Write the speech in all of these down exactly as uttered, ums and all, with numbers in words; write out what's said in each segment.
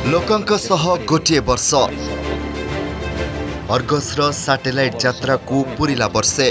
लोकंक सह गोटे वर्ष अर्गसर सैटेलाइट यात्रा को पूरिला वर्षे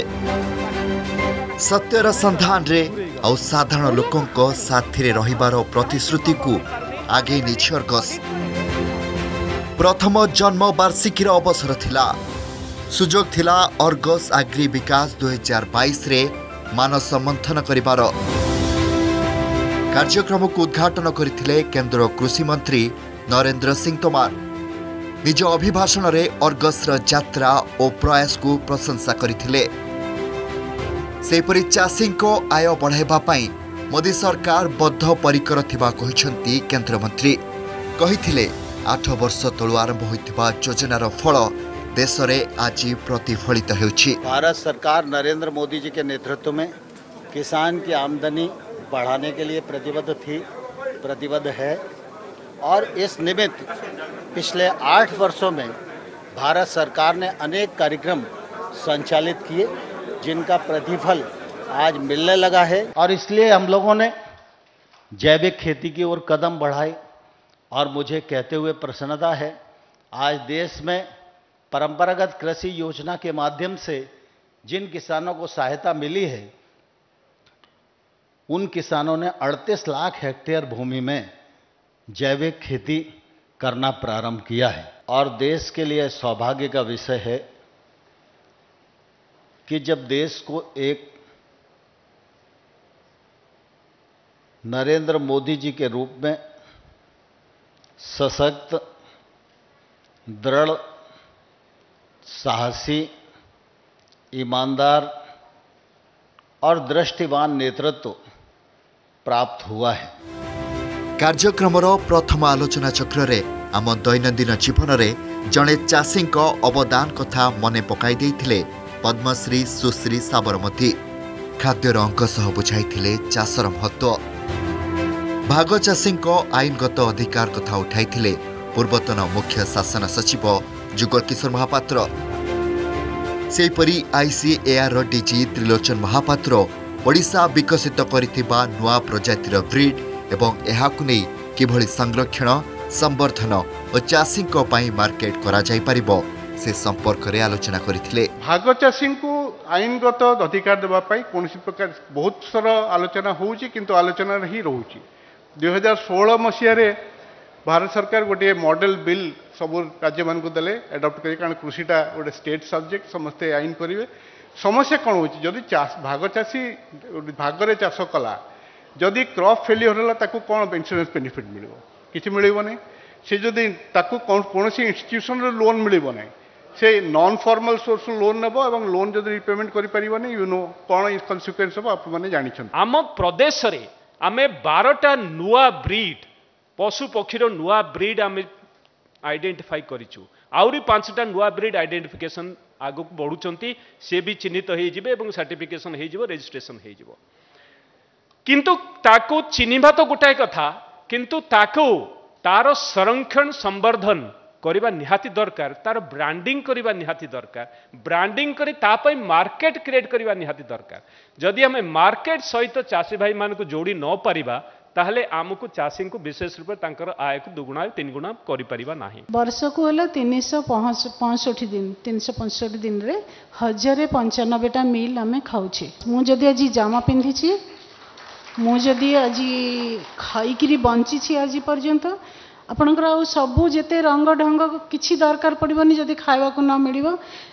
सत्यर संधान रे आउ साधारण लोकंक साथी रहिबार प्रतिश्रुति को आगे निछि अर्गस। प्रथम जन्म वार्षिकीर अवसर थिला सुजोग थिला अर्गस आग्री विकास दो हजार बाईस रे मानस मंथन करिबार। कार्यक्रम को उद्घाटन करथिले केंद्र कृषि मंत्री नरेंद्र सिंह तोमार। निज अभिभाषण रे अर्गसर यात्रा और प्रयास को प्रशंसा करथिले। सेपरि चाषी को आय बढ़ाइबा पई मोदी सरकार बद्ध परिकर थिबा कहिसंती केंद्र मंत्री। कहिथिले आठ वर्ष तळु आरंभ होइथिबा योजनार फल देश रे आज प्रतिफलित हेउछि। भारत सरकार नरेंद्र मोदी जी के नेतृत्व में किसान की आमदनी बढ़ाने के लिए प्रतिबद्ध थी, प्रतिबद्ध है और इस निमित्त पिछले आठ वर्षों में भारत सरकार ने अनेक कार्यक्रम संचालित किए जिनका प्रतिफल आज मिलने लगा है और इसलिए हम लोगों ने जैविक खेती की ओर कदम बढ़ाए और मुझे कहते हुए प्रसन्नता है आज देश में परंपरागत कृषि योजना के माध्यम से जिन किसानों को सहायता मिली है उन किसानों ने अड़तीस लाख हेक्टेयर भूमि में जैविक खेती करना प्रारंभ किया है। और देश के लिए सौभाग्य का विषय है कि जब देश को एक नरेंद्र मोदी जी के रूप में सशक्त, दृढ़, साहसी, ईमानदार और दृष्टिवान नेतृत्व प्राप्त हुआ है। कार्यक्रम प्रथम आलोचना चक्र रे आम दैनंदिन जीवन रे जड़े चाषी अवदान कथा मने पकाई देइथिले पद्मश्री सुश्री साबरमती। खाद्यर अंक सह बुझाइथिले चाषर महत्व। भाग चाषी आईनगत अधिकार कथा उठाइथिले पूर्वतन मुख्य शासन सचिव जुगल किशोर महापात्र। सेपरी आईसीएआर डीजी त्रिलोचन महापात्र ओडिशा विकसित करिथिबा नुआ प्रजातिर ब्रीड एवं एहाकु नै किभଳି संरक्षण, संवर्धन और चाषी मार्केट करा जाई परिबो से संपर्क रे आलोचना करथिले। भाग चाषी को आईनगत अधिकार देबा पई कोनसी प्रकार बहुत सारा आलोचना होउची किंतु आलोचना ही रहउची। दो हज़ार सोलह मसिया रे भारत सरकार गोटे मॉडल बिल सब राज्य मान को देले एडॉप्ट करी कारण कृषिटा गोटे स्टेट सब्जेक्ट समस्ते आईन करिवे। समस्या कौन होची जदि भाग चाषी भागरे चाष कला जदि क्रॉप फेलियर होला ताकू कौन इंश्योरेंस बेनिफिट मिलिबो किछि मिलिबो नै। से जदि ताकू कौन सी इंस्टीट्यूशन रो लोन मिलिबो नै से नॉन फॉर्मल सोर्स लोन नेबो एवं लोन जदि रिपेमेंट करि परिबो नै यू नो कौन कन्सिक्वेंस हो आप माने जानि छन। आम प्रदेश रे आमे बारह नुआ ब्रीड पशु पक्षीर नुआ ब्रीड आमे आइडेंटिफाई करिछु। आउरी पांचटा नुआ ब्रीड आइडेंटिफिकेशन आगु बढ़ुचंती से भी चिन्हित हो जिवे एवं सर्टिफिकेशन हो जिवो रजिस्ट्रेशन हो जिवो। किंतु ताको चिन्हिबा तो गोटाए कथा किंतु ताको तार संरक्षण संवर्धन करिबा निहाती दरकार, तार ब्रांडिंग करिबा निहाती दरकार, ब्रांडिंग करी तापई मार्केट क्रिएट करिबा निहाती दरकार। जदि हमें मार्केट सहित चाषी भाई मान को जोड़ी न पारिबा ताहले आमको चाषी को विशेष रूप तांकर आय को दुगुणा तीन गुणा करि परिबा नाही। वर्ष को होला तीन सौ पैंसठ दिन तीन सौ पैंसठ दिन रे हजार पंचानबे टा मील आमे खाउछे। मु जदि आज जामा पिंधि छी, मु जदि आज खाइकरी बंची छी आज पर्यंत आपणकर आ सबु जेते रंग ढंग किछि दरकार पड़िबनी जदि खाइबा को न मिलिबो।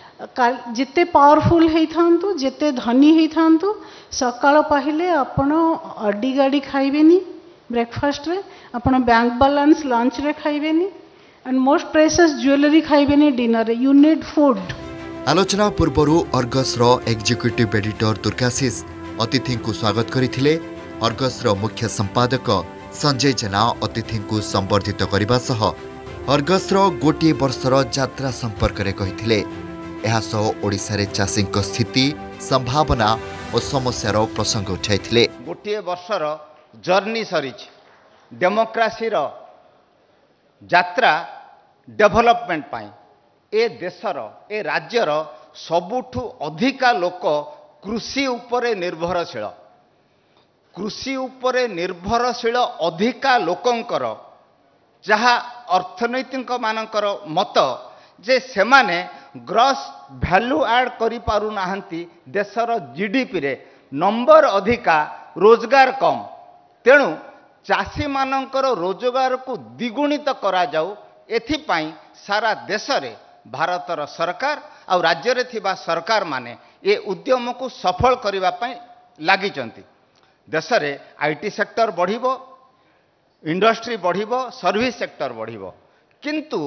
जिते पावरफुल हेई थांतु जेते धनी हेई थांतु सकाळ पाहिले आपण अड्डी गाड़ी खाइबेनी ब्रेकफास्ट रे, आपण बैंक बैलेंस लंच रे खाइबेनी एंड मोस्ट प्रेशियस ज्वेलरी खाइबेनी डिनर रे। You need food. आलोचना पूर्वरु अर्गस रो एग्जीक्यूटिव एडिटर दुर्गाशीष अतिथि को स्वागत करिथिले। अर्गस रो मुख्य संपादक संजय जेना अतिथि को संबर्धित करबा सह अर्गस रो गोटे वर्षर यात्रा संपर्क रे कहिथिले। एहा सह ओडिसा रे चाषी स्थिति, संभावना और समस्यार प्रसंग उठाइथिले। गोटे वर्षर जर्नी सरीच डेमोक्रेसी रो यात्रा डेवलपमेंट पाई ए देशर ए राज्यर सबुठु अधिका लोक कृषि उपरे निर्भरशील। कृषि उपरे निर्भरशील अधिका लोकंकर जहा अर्थनैतिक मानकर मत जे सेमाने ग्रॉस वैल्यू ऐड करि पारु नाहंती देशर जीडीपी रे नंबर अधिका रोजगार कम तेणु चाषी मानकर रोजगार को द्विगुणित करा जाऊ एथिपाई सारा देश रे भारतर सरकार और राज्य रे थिबा सरकार माने ए उद्यम को सफल करिवा पई लागि चंती। देश रे आईटी सेक्टर बढ़िबो, इंडस्ट्री बढ़िबो, सर्विस सेक्टर बढ़िबो, किंतु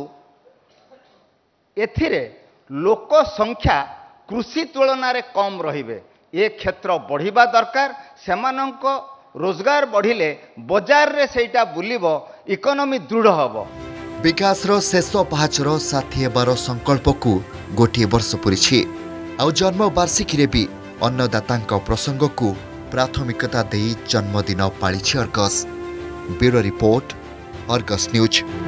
एथिरे लोक संख्या कृषि तुलन रे कम रहिबे। ए क्षेत्र बढ़िबा दरकार, सेमानंको रोजगार बढ़िले बजार रे सेटा बुलिबो, इकोनॉमी दृढ़ हबो। विकासर शेष पाहाचर साथी हेबार संकल्प को गोटे वर्ष पूरी आउ जन्म वार्षिकी भी अन्नदाता प्रसंग को प्राथमिकता दे जन्मदिन पाली Argus. Bureau report, Argus news.